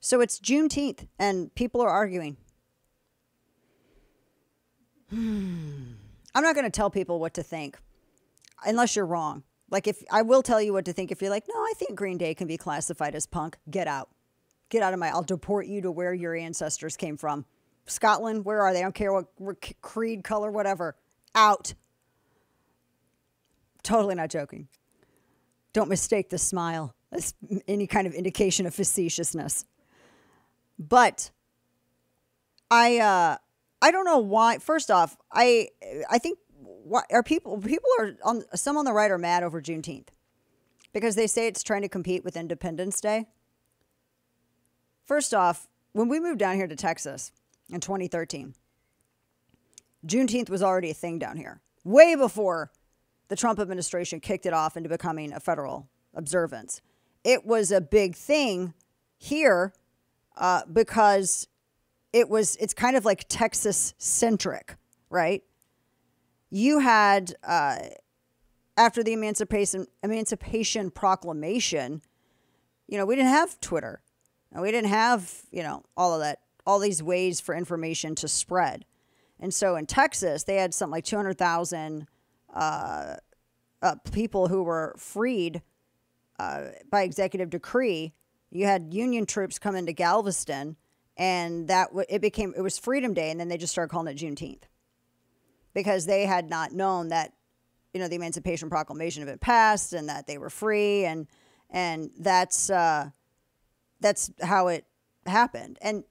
So it's Juneteenth, and people are arguing. I'm not going to tell people what to think, unless you're wrong. Like, if I will tell you what to think if you're like, no, I think Green Day can be classified as punk. Get out. Get out of my, I'll deport you to where your ancestors came from. Scotland, where are they? I don't care what creed, color, whatever. Out. Totally not joking. Don't mistake the smile as any kind of indication of facetiousness. But I don't know why. First off, I think what are people are on, some on the right are mad over Juneteenth because they say it's trying to compete with Independence Day. First off, when we moved down here to Texas in 2013, Juneteenth was already a thing down here, way before the Trump administration kicked it off into becoming a federal observance. It was a big thing here because it's kind of like Texas centric, right? You had, after the Emancipation Proclamation, we didn't have Twitter. And we didn't have, all of that, all these ways for information to spread. And so in Texas, they had something like 200,000 people who were freed by executive decree. You had Union troops come into Galveston, and it was Freedom Day, and then they just started calling it Juneteenth because they had not known that, the Emancipation Proclamation had been passed and that they were free, and that's how it happened. And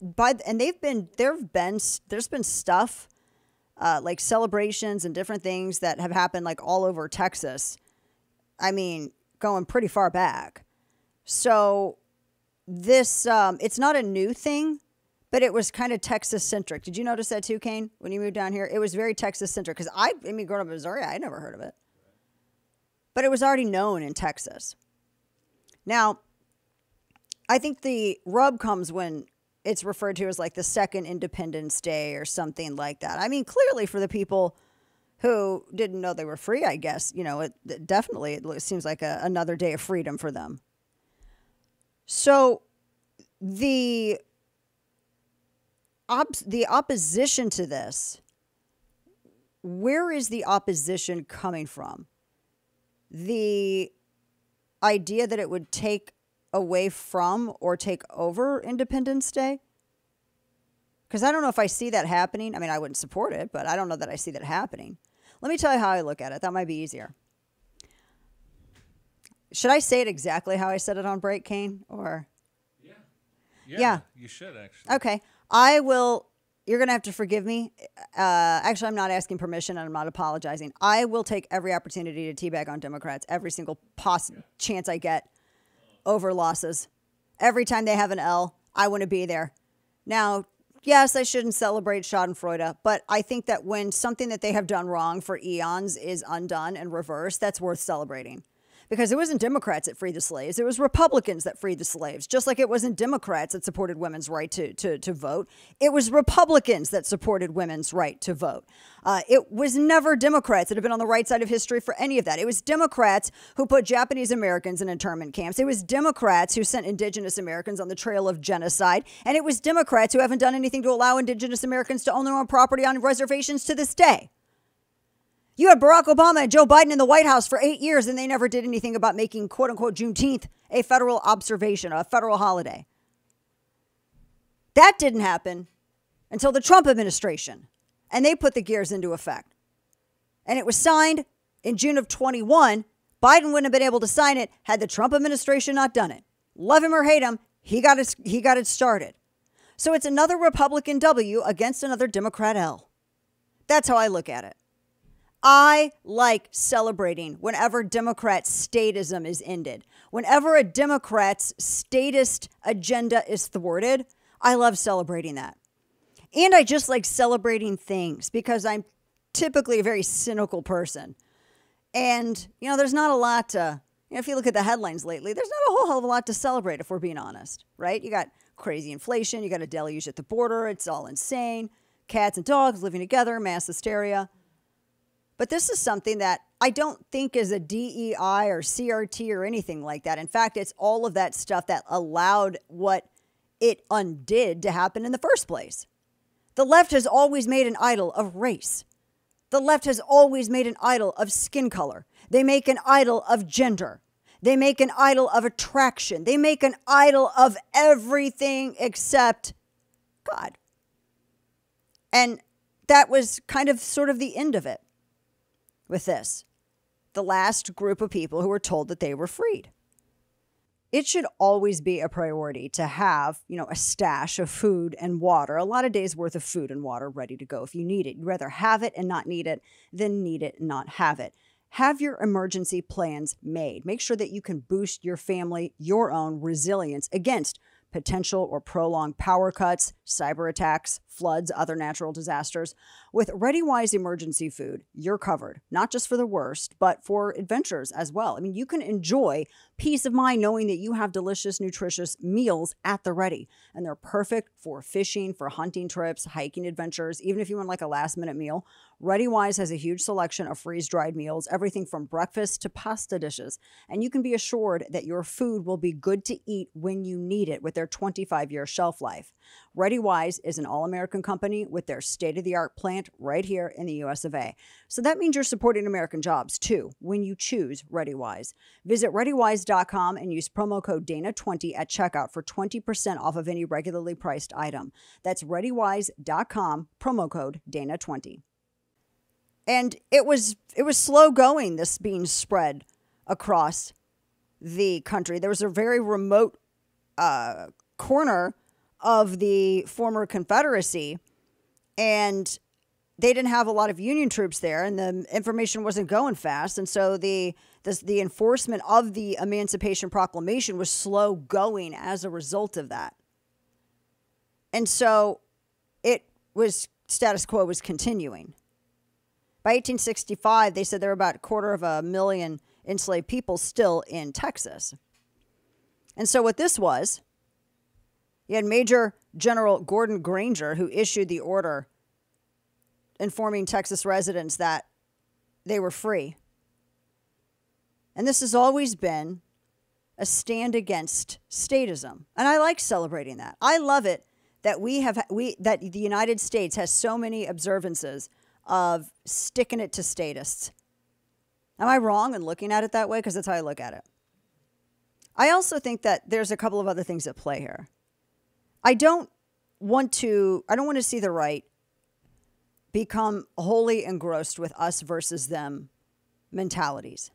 there's been stuff like celebrations and different things that have happened like all over Texas. I mean, going pretty far back. So this, it's not a new thing, but it was kind of Texas centric. Did you notice that too, Kane? When you moved down here, it was very Texas centric. Because growing up in Missouri, I never heard of it, but it was already known in Texas. Now, I think the rub comes when it's referred to as like the second Independence Day or something like that. I mean, clearly for the people who didn't know they were free, I guess, it seems like another day of freedom for them. So the opposition to this, where is the opposition coming from? The idea that it would take away from or take over Independence Day? Because I don't know if I see that happening. I mean, I wouldn't support it, but I don't know that I see that happening. Let me tell you how I look at it. That might be easier. Should I say it exactly how I said it on break, Kane? Or yeah, you should actually. Okay, I will. You're going to have to forgive me. Actually, I'm not asking permission and I'm not apologizing. I will take every opportunity to teabag on Democrats, every single chance I get over losses. Every time they have an L, I want to be there. Now, yes, I shouldn't celebrate Schadenfreude, but I think that when something that they have done wrong for eons is undone and reversed, that's worth celebrating. Because it wasn't Democrats that freed the slaves. It was Republicans that freed the slaves. Just like it wasn't Democrats that supported women's right to vote. It was Republicans that supported women's right to vote. It was never Democrats that have been on the right side of history for any of that. It was Democrats who put Japanese Americans in internment camps. It was Democrats who sent indigenous Americans on the trail of genocide. And it was Democrats who haven't done anything to allow indigenous Americans to own their own property on reservations to this day. You had Barack Obama and Joe Biden in the White House for 8 years, and they never did anything about making, quote unquote, Juneteenth a federal observation, a federal holiday. That didn't happen until the Trump administration, and they put the gears into effect. And it was signed in June of 21. Biden wouldn't have been able to sign it had the Trump administration not done it. Love him or hate him, he got it started. So it's another Republican W against another Democrat L. That's how I look at it. I like celebrating whenever Democrat statism is ended. Whenever a Democrat's statist agenda is thwarted, I love celebrating that. And I just like celebrating things because I'm typically a very cynical person. And, there's not a lot to, if you look at the headlines lately, there's not a whole hell of a lot to celebrate if we're being honest, right? You got crazy inflation. You got a deluge at the border. It's all insane. Cats and dogs living together, mass hysteria. But this is something that I don't think is a DEI or CRT or anything like that. In fact, it's all of that stuff that allowed what it undid to happen in the first place. The left has always made an idol of race. The left has always made an idol of skin color. They make an idol of gender. They make an idol of attraction. They make an idol of everything except God. And that was kind of sort of the end of it with this. The last group of people who were told that they were freed. It should always be a priority to have, a stash of food and water, a lot of days worth of food and water ready to go if you need it. You'd rather have it and not need it than need it and not have it. Have your emergency plans made. Make sure that you can boost your family, your own resilience against potential or prolonged power cuts, cyber attacks, floods, other natural disasters. With ReadyWise emergency food, you're covered, not just for the worst, but for adventures as well. I mean, you can enjoy peace of mind knowing that you have delicious, nutritious meals at the ready. And they're perfect for fishing, for hunting trips, hiking adventures, even if you want like a last-minute meal. ReadyWise has a huge selection of freeze-dried meals, everything from breakfast to pasta dishes. And you can be assured that your food will be good to eat when you need it with their 25-year shelf life. ReadyWise is an all-American company with their state-of-the-art plant right here in the US of A. So that means you're supporting American jobs too when you choose ReadyWise. Visit ReadyWise.com and use promo code Dana20 at checkout for 20% off of any regularly priced item. That's ReadyWise.com, promo code Dana20. And it was slow going, this being spread across the country. There was a very remote corner of the former Confederacy, and they didn't have a lot of Union troops there, and the information wasn't going fast. And so the enforcement of the Emancipation Proclamation was slow going as a result of that. And so status quo was continuing. By 1865, they said there were about 250,000 enslaved people still in Texas. And so what this was, you had Major General Gordon Granger, who issued the order informing Texas residents that they were free. And this has always been a stand against statism. And I like celebrating that. I love it that that the United States has so many observances of sticking it to statists. Am I wrong in looking at it that way? Because that's how I look at it. I also think that there's a couple of other things at play here. I don't want to see the right become wholly engrossed with us versus them mentalities.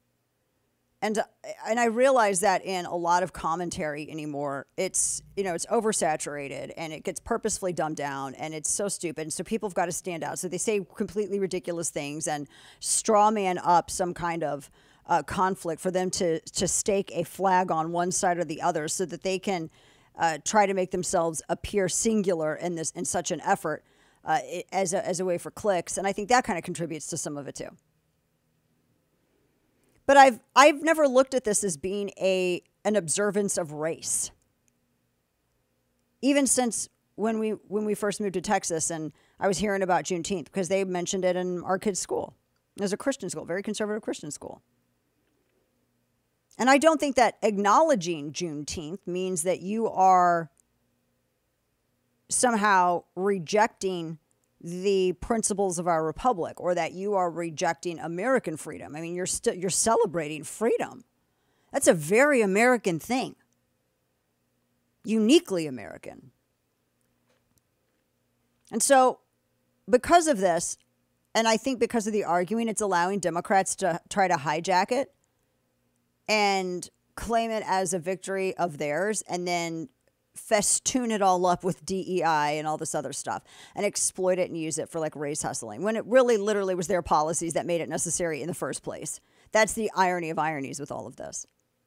And I realize that in a lot of commentary anymore, it's oversaturated and it gets purposefully dumbed down and it's so stupid. And so people have got to stand out. So they say completely ridiculous things and straw man up some kind of conflict for them to stake a flag on one side or the other so that they can try to make themselves appear singular in such an effort as a way for clicks. And I think that kind of contributes to some of it too. But I've never looked at this as being an observance of race. Even since when we first moved to Texas and I was hearing about Juneteenth because they mentioned it in our kids' school. It was a Christian school, very conservative Christian school. And I don't think that acknowledging Juneteenth means that you are somehow rejecting the principles of our republic or that you are rejecting American freedom. I mean, you're celebrating freedom. That's a very American thing. Uniquely American. And so because of this, and I think because of the arguing, it's allowing Democrats to try to hijack it and claim it as a victory of theirs and then festoon it all up with DEI and all this other stuff and exploit it and use it for like race hustling when it really literally was their policies that made it necessary in the first place. That's the irony of ironies with all of this.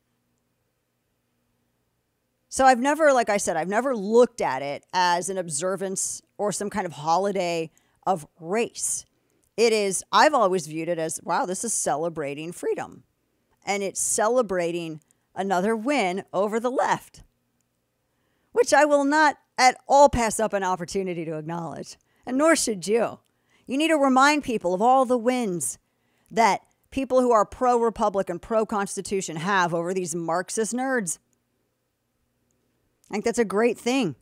So I've never looked at it as an observance or some kind of holiday of race. I've always viewed it as, wow, this is celebrating freedom. And it's celebrating another win over the left, which I will not at all pass up an opportunity to acknowledge, and nor should you. You need to remind people of all the wins that people who are pro-Republican, pro-Constitution have over these Marxist nerds. I think that's a great thing.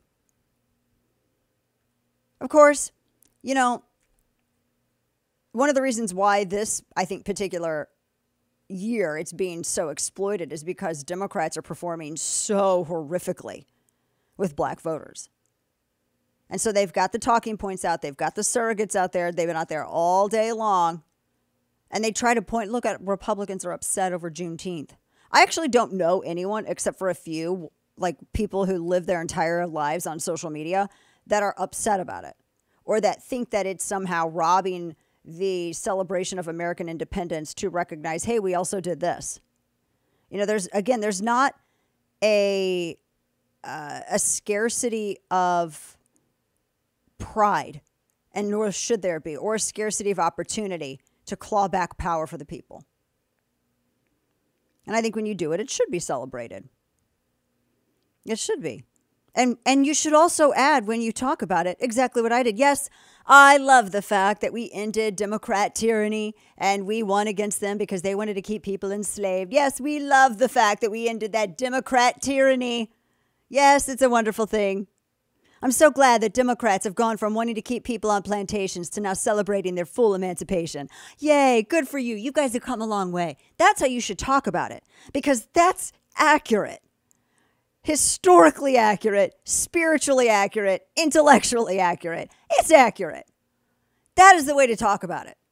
Of course, you know, one of the reasons why this, I think, particular year it's being so exploited is because Democrats are performing so horrifically with black voters. And so they've got the talking points out. They've got the surrogates out there. They've been out there all day long. And they try to point, look at Republicans are upset over Juneteenth. I actually don't know anyone except for a few, like people who live their entire lives on social media, that are upset about it or that think that it's somehow robbing the celebration of American independence to recognize, hey, we also did this. You know, there's not a scarcity of pride, and nor should there be, or a scarcity of opportunity to claw back power for the people. And I think when you do it, it should be celebrated. It should be. And you should also add, when you talk about it, exactly what I did. Yes, I love the fact that we ended Democrat tyranny and we won against them because they wanted to keep people enslaved. Yes, we love the fact that we ended that Democrat tyranny. Yes, it's a wonderful thing. I'm so glad that Democrats have gone from wanting to keep people on plantations to now celebrating their full emancipation. Yay, good for you. You guys have come a long way. That's how you should talk about it, because that's accurate. Historically accurate, spiritually accurate, intellectually accurate. It's accurate. That is the way to talk about it.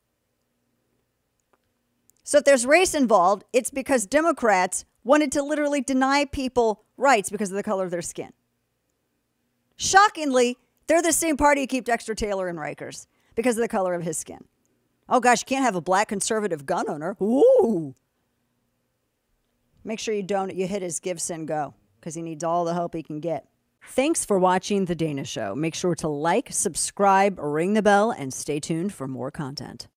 So if there's race involved, it's because Democrats wanted to literally deny people rights because of the color of their skin. Shockingly, they're the same party who keep Dexter Taylor in Rikers because of the color of his skin. Oh gosh, you can't have a black conservative gun owner. Ooh. Make sure you hit his give, send, go, because he needs all the help he can get. Thanks for watching The Dana Show. Make sure to like, subscribe, ring the bell, and stay tuned for more content.